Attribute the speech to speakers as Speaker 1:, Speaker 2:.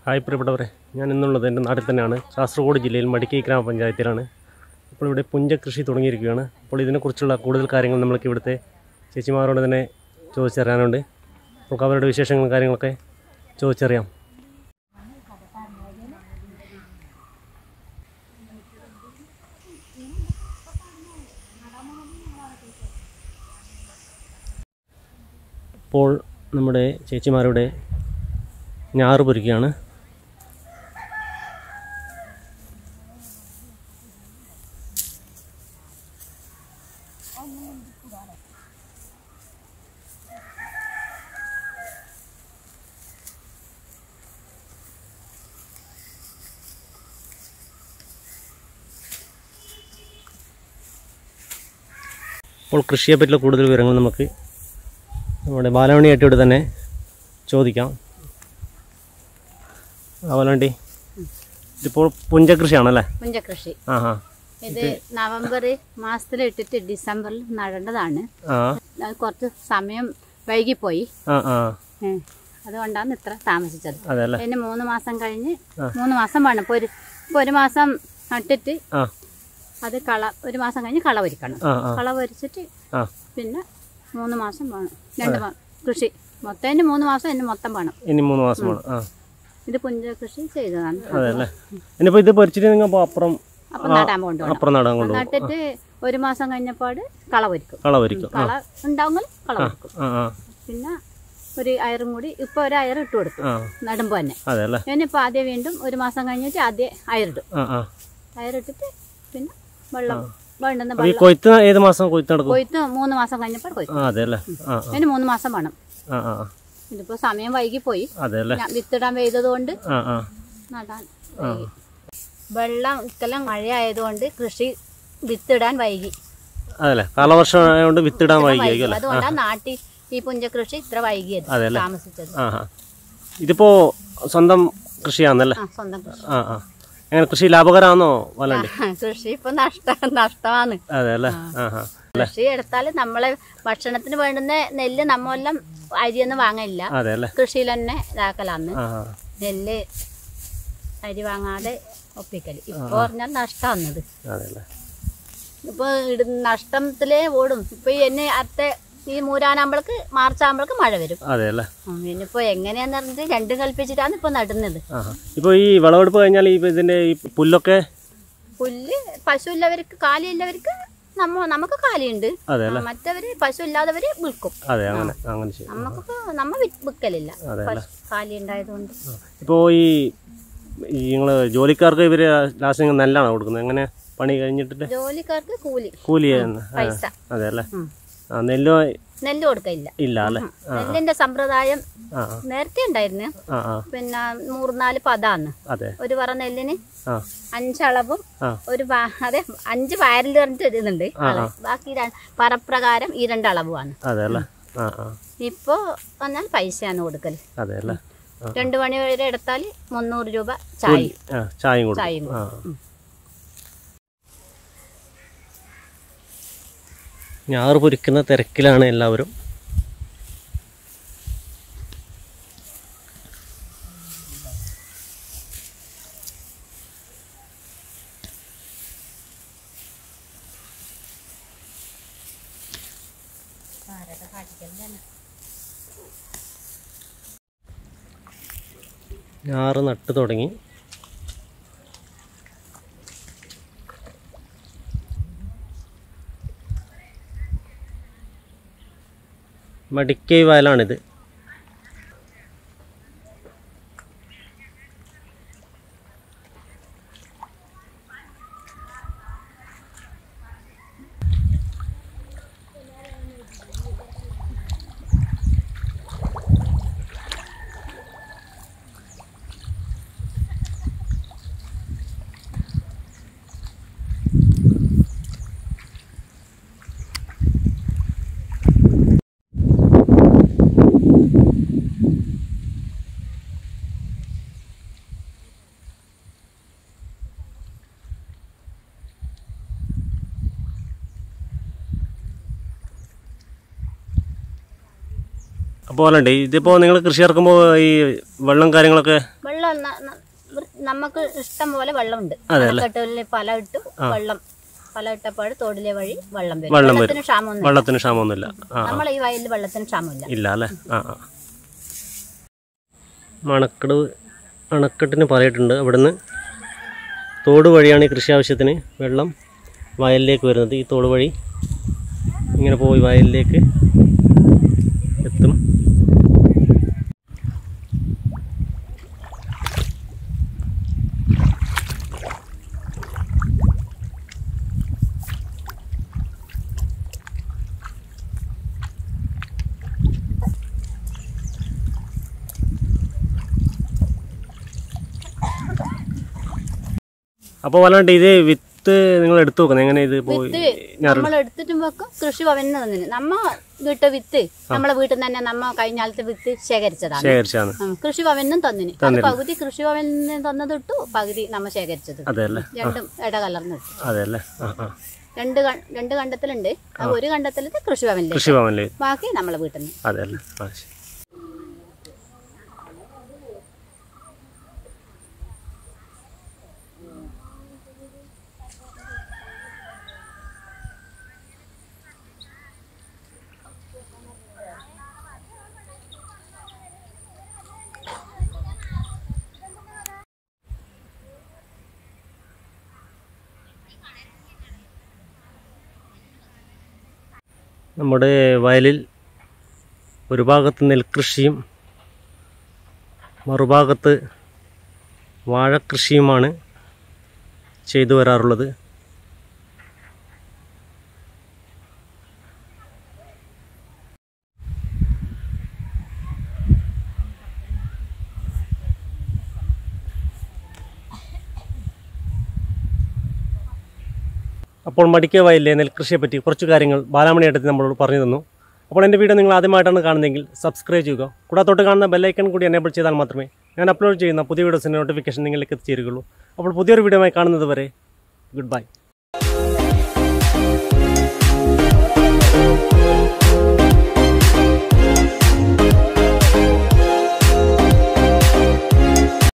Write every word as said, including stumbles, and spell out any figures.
Speaker 1: Hi പ്രിയപ്പെട്ടവരെ, ഞാൻ ഇന്നുള്ളത് എൻ്റെ നാട്ടിൽ തന്നെയാണ്. കാസർഗോഡ് ജില്ലയിൽ മടിക്കൈ ഗ്രാമപഞ്ചായത്തിലാണ്. ഇപ്പോൾ ഇവിടെ പുഞ്ചകൃഷി തുടങ്ങിയിരിക്കുകയാണ്. അപ്പോൾ ഇതിനെക്കുറിച്ചുള്ള കൂടുതൽ കാര്യങ്ങൾ നമ്മൾക്ക് ഇവിടുത്തെ ചേച്ചിമാരോട് തന്നെ ചോദിച്ചറിയാനുണ്ട്. നമുക്ക് അവരുടെ വിശേഷങ്ങളും കാര്യങ്ങളൊക്കെ ചോദിച്ചറിയാം. ഇപ്പോൾ നമ്മുടെ ചേച്ചിമാരുടെ ഞാറ് പൊരിക്കുകയാണ്. അപ്പോൾ കൃഷിയെപ്പറ്റിയുള്ള കൂടുതൽ വിവരങ്ങൾ നമുക്ക് നമ്മുടെ ബാലമണിയായിട്ടോട് തന്നെ ചോദിക്കാം. ബാലമണി, ഇതിപ്പോൾ പുഞ്ചകൃഷിയാണല്ലേ?
Speaker 2: പുഞ്ചകൃഷി. ഇത് നവംബർ മാസത്തിൽ ഇട്ടിട്ട് ഡിസംബറിൽ നടേണ്ടതാണ്. കുറച്ച് സമയം വൈകിപ്പോയി, അതുകൊണ്ടാണ് ഇത്ര താമസിച്ചത്. പിന്നെ മൂന്ന് മാസം കഴിഞ്ഞ് മൂന്ന് മാസം വേണം. ഇപ്പൊ ഒരു ഇപ്പൊ ഒരു മാസം നട്ടിട്ട് അത് കള ഒരു മാസം കഴിഞ്ഞ് കള വരിക്കണം. കള വരിച്ചിട്ട് പിന്നെ മൂന്ന് മാസം വേണം. രണ്ട് കൃഷി മൊത്തം എന്നെ മൂന്ന് മാസം എന്നെ മൊത്തം വേണം.
Speaker 1: ഇനി മൂന്ന് മാസം വേണം.
Speaker 2: ഇത് പുഞ്ചകൃഷി ചെയ്തതാണ്.
Speaker 1: അതെല്ലേ? ഇനിയിപ്പോ ഇത് പൊരിച്ചിട്ട് നിങ്ങൾ അപ്പുറം
Speaker 2: അപ്പം നടാൻ കൊണ്ടുപോകണം. നട്ടിട്ട് ഒരു മാസം കഴിഞ്ഞപ്പാട് കള വരിക്കും.
Speaker 1: കള വരിക്കും
Speaker 2: കള ഉണ്ടാവുമെങ്കിൽ കള വരിക്കും. പിന്നെ ഒരു അയറും കൂടി ഇപ്പൊ ഒരു അയർ ഇട്ട് കൊടുക്കും നടുമ്പോ തന്നെ. ഞാനിപ്പോ ആദ്യം വീണ്ടും ഒരു മാസം കഴിഞ്ഞിട്ട് ആദ്യം അയറിടും. അയറിട്ടിട്ട് പിന്നെ വെള്ളം വേണ്ടുന്ന
Speaker 1: കൊയ്ത്ത് ഏത് മാസം കൊയ്ത്ത്
Speaker 2: കൊയ്ത്ത് മൂന്ന് മാസം കഴിഞ്ഞപ്പോൾ കൊയ്ത്ത്. അതിന് മൂന്ന് മാസം വേണം. ഇതിപ്പോ സമയം വൈകിപ്പോയി, വിത്തിടാൻ പെയ്തത് കൊണ്ട് നടാൻ വൈകി. വെള്ളം ഇക്കെല്ലാം മഴയായതുകൊണ്ട് കൃഷി വിത്തിടാൻ വൈകി.
Speaker 1: കാലവർഷം ആയതുകൊണ്ട് വിത്തിടാൻ വൈകി.
Speaker 2: അതുകൊണ്ടാണ് നാട്ടി ഈ പുഞ്ചകൃഷി ഇത്ര വൈകിയത്, താമസിച്ചത്.
Speaker 1: ഇതിപ്പോ സ്വന്തം കൃഷിയാണല്ലേ?
Speaker 2: സ്വന്തം കൃഷി.
Speaker 1: എങ്ങനെ കൃഷി ലാഭകരമാണോ? വല്ലണ്ട്
Speaker 2: കൃഷി ഇപ്പൊ നഷ്ട നഷ്ടമാണ്.
Speaker 1: അതെല്ലേ?
Speaker 2: കൃഷി എടുത്താല് നമ്മളെ ഭക്ഷണത്തിന് വേണ്ടുന്ന നെല്ല് നമ്മളെല്ലാം അരിയൊന്നും വാങ്ങില്ല, കൃഷിയിൽ തന്നെ ഇതാക്കലാന്ന്. നെല്ല് അരി വാങ്ങാതെ ഒപ്പിക്കല്. ഇപ്പൊ പറഞ്ഞാൽ നഷ്ടമാകുന്നത്. ഇപ്പൊ നഷ്ടത്തിലേ ഓടും. ഇപ്പൊ എന്നെ അടുത്ത ഈ മൂരാനാകുമ്പോഴേക്ക് മാർച്ച് ആകുമ്പോഴേക്ക് മഴ വരും. പിന്നിപ്പോ എങ്ങനെയാന്ന് പറഞ്ഞിട്ട് രണ്ടും കൽപ്പിച്ചിട്ടാണ് ഇപ്പൊ നടുന്നത്.
Speaker 1: ഇപ്പൊ ഈ വിളവെടുപ്പ് കഴിഞ്ഞാൽ ഇതിന്റെ ഈ പുല്ലൊക്കെ
Speaker 2: പുല്ല് പശു ഇല്ലവർക്ക് കാലിയുള്ളവർക്ക് നമ്മ നമുക്ക് കാലിയുണ്ട്, മറ്റവര് പശു ഇല്ലാത്തവര് വിൽക്കും. നമുക്കിപ്പോ നമ്മ വിൽക്കലില്ല, കാലി ഉണ്ടായതുകൊണ്ട്.
Speaker 1: ഇപ്പോ ഈ നിങ്ങള് ജോലിക്കാർക്ക് ഇവര് ലാസ്റ്റ് നെല്ലാണ് കൊടുക്കുന്നത്? എങ്ങനെ പണി കഴിഞ്ഞിട്ട്
Speaker 2: ജോലിക്കാർക്ക് കൂലി
Speaker 1: കൂലി
Speaker 2: പൈസ.
Speaker 1: അതെല്ലേ? നെല്ല്
Speaker 2: നെല്ല് കൊടുക്കില്ല.
Speaker 1: ഇല്ല അല്ലേ?
Speaker 2: നെല്ലിന്റെ സമ്പ്രദായം നേരത്തെ ഉണ്ടായിരുന്നു. പിന്നെ നൂറിനാല് പതാന്ന് ഒരു പറ നെല്ലിന് അഞ്ചളവും ഒരു അതെ അഞ്ച് വയറിൽ പറഞ്ഞിട്ട് ഇതുണ്ട്. ബാക്കി പറപ്രകാരം ഈ രണ്ടളവുമാണ്. ഇപ്പൊ വന്നാൽ പൈസയാണ് കൊടുക്കല്. രണ്ടു മണി വരെ എടുത്താല് മുന്നൂറ് രൂപ ചായ ചായയും ചായയും.
Speaker 1: ഞാറ് പൊരിക്കുന്ന തിരക്കിലാണ് എല്ലാവരും. ഞാറ് നട്ട് തുടങ്ങി. മടിക്കൈ വയലാണിത്. അപ്പോൾ അല്ലേ ഇതിപ്പോൾ നിങ്ങൾ കൃഷി ഇറക്കുമ്പോൾ ഈ വെള്ളം കാര്യങ്ങളൊക്കെ
Speaker 2: വെള്ളം വെള്ളം നമുക്ക് ഇഷ്ടം പോലെ വെള്ളമുണ്ട്. അണക്കെട്ടിൽ പല ഇട്ടു വെള്ളം പല ഇട്ടപ്പോൾ തോടിലെ വഴി വെള്ളം വരും. വെള്ളത്തിന് ക്ഷാമമൊന്നും
Speaker 1: വെള്ളത്തിന് ക്ഷാമമൊന്നുമില്ല.
Speaker 2: നമ്മളെ ഈ വയലിൽ വെള്ളത്തിന് ക്ഷാമമില്ല.
Speaker 1: ഇല്ല അല്ലേ? ആ ആ അണക്കെട്ട് അണക്കെട്ടിന് പറയിട്ടുണ്ട്. അവിടുന്ന് തോട് വഴിയാണ് ഈ കൃഷി ആവശ്യത്തിന് വെള്ളം വയലിലേക്ക് വരുന്നത്. ഈ തോട് വഴി ഇങ്ങനെ പോയി വയലിലേക്ക് എത്തും. അപ്പോൾ വല്ലാണ്ട് ഇത് വിത്ത് നിങ്ങൾ എടുത്തു നോക്കുന്നത് എങ്ങനെ? ഇത് പോയി
Speaker 2: നമ്മൾ എടുത്തിട്ടും വെക്കും. കൃഷി ഭവനിൽ തന്നിന് നമ്മ വീട്ട് വിത്ത് നമ്മളെ വീട്ടിൽ തന്നെ നമ്മ കഴിഞ്ഞ കാലത്ത് വിത്ത് ശേഖരിച്ചതാണ്.
Speaker 1: ശേഖരിച്ചാണ്
Speaker 2: കൃഷി ഭവനും തന്നിന്. പകുതി കൃഷി ഭവനിൽ തന്നതിട്ടു, പകുതി നമ്മ ശേഖരിച്ചത്. രണ്ടും ഇട കലർന്നിട്ടു.
Speaker 1: അതെല്ലേ?
Speaker 2: രണ്ട് രണ്ട് കണ്ടത്തിലുണ്ട്. ഒരു കണ്ടത്തിൽ കൃഷി ഭവനിൽ,
Speaker 1: കൃഷി ഭവനിൽ
Speaker 2: ബാക്കി നമ്മളെ വീട്ടിൽ നിന്ന്.
Speaker 1: അതെല്ലേ? നമ്മുടെ വയലിൽ ഒരു ഭാഗത്ത് നെൽകൃഷിയും മറുഭാഗത്ത് വാഴക്കൃഷിയുമാണ് ചെയ്തു വരാറുള്ളത്. അപ്പോൾ മടിക്കൈ വയലിലെ നെൽകൃഷിയെ പറ്റി കുറച്ച് കാര്യങ്ങൾ ബാലാമണിയായിട്ട് നമ്മളോട് പറഞ്ഞു തന്നു. അപ്പോൾ എൻ്റെ വീഡിയോ നിങ്ങൾ ആദ്യമായിട്ടാണ് കാണുന്നതെങ്കിൽ സബ്സ്ക്രൈബ് ചെയ്യുക. കൂടാതെ തൊട്ട് കാണുന്ന ബെല്ലൈക്കൺ കൂടി എനേബിൾ ചെയ്താൽ മാത്രമേ ഞാൻ അപ്ലോഡ് ചെയ്യുന്ന പുതിയ വീഡിയോസിൻ്റെ നോട്ടിഫിക്കേഷൻ നിങ്ങളിലേക്ക് എത്തിച്ചേരുകയുള്ളൂ. അപ്പോൾ പുതിയൊരു വീഡിയോയുമായി കാണുന്നത് വരെ ഗുഡ് ബൈ.